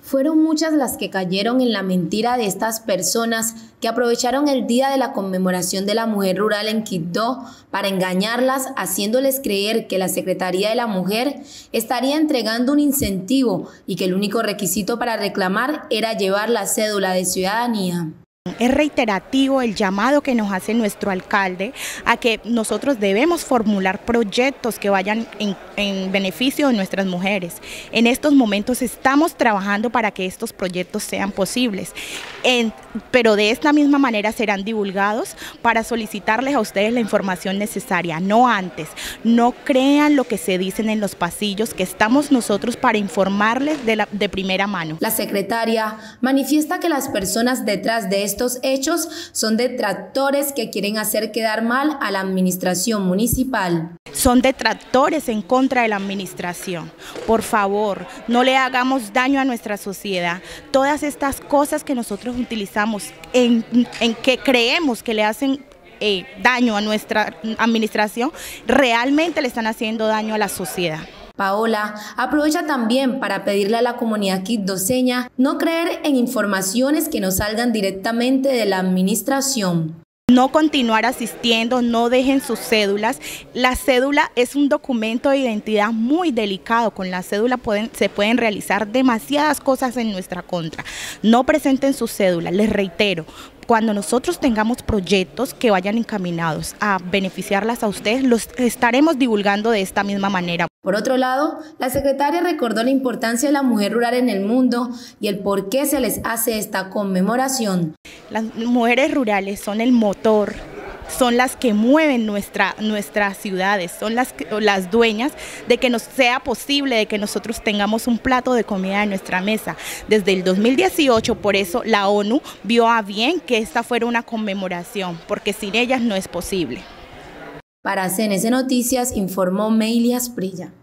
Fueron muchas las que cayeron en la mentira de estas personas que aprovecharon el día de la conmemoración de la mujer rural en Quibdó para engañarlas, haciéndoles creer que la Secretaría de la Mujer estaría entregando un incentivo y que el único requisito para reclamar era llevar la cédula de ciudadanía. Es reiterativo el llamado que nos hace nuestro alcalde a que nosotros debemos formular proyectos que vayan en beneficio de nuestras mujeres. En estos momentos estamos trabajando para que estos proyectos sean posibles, pero de esta misma manera serán divulgados para solicitarles a ustedes la información necesaria, no antes. No crean lo que se dicen en los pasillos, que estamos nosotros para informarles de primera mano. La secretaria manifiesta que las personas detrás de estos hechos son detractores que quieren hacer quedar mal a la administración municipal. Son detractores en contra de la administración. Por favor, no le hagamos daño a nuestra sociedad. Todas estas cosas que nosotros utilizamos en que creemos que le hacen daño a nuestra administración, realmente le están haciendo daño a la sociedad. Paola aprovecha también para pedirle a la comunidad quibdoseña no creer en informaciones que no salgan directamente de la administración. No continuar asistiendo, no dejen sus cédulas. La cédula es un documento de identidad muy delicado. Con la cédula se pueden realizar demasiadas cosas en nuestra contra. No presenten su cédula, les reitero. Cuando nosotros tengamos proyectos que vayan encaminados a beneficiarlas a ustedes, los estaremos divulgando de esta misma manera. Por otro lado, la secretaria recordó la importancia de la mujer rural en el mundo y el por qué se les hace esta conmemoración. Las mujeres rurales son el motor, son las que mueven nuestras ciudades, son las dueñas de que nos sea posible, de que nosotros tengamos un plato de comida en nuestra mesa. Desde el 2018, por eso la ONU vio a bien que esta fuera una conmemoración, porque sin ellas no es posible. Para CNC Noticias informó Meilia Asprilla.